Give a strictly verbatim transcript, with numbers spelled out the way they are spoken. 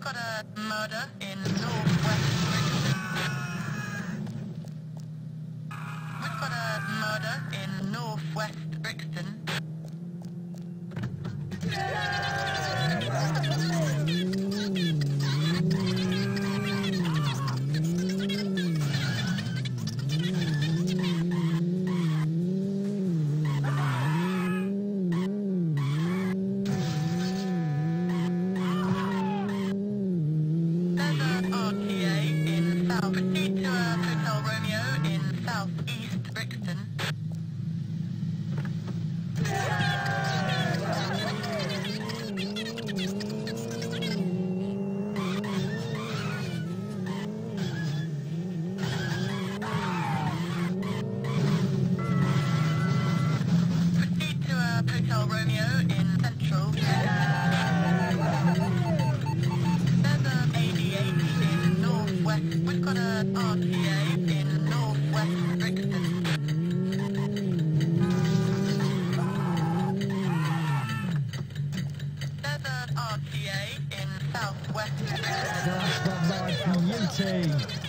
got a murder in northwest Brixton. We've got a murder in northwest Brixton. Proceed to uh, Hotel Romeo in southeast Brixton. Proceed to uh, Hotel Romeo in central. There's a eighty-eight in northwest. We've got a R T A in northwest Brixton. There's an R T A in southwest Brixton. That's the life beauty.